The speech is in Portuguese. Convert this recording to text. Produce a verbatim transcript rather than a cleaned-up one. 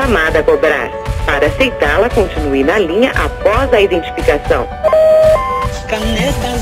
chamada a cobrar. Para aceitá-la, continue na linha após a identificação. Caneta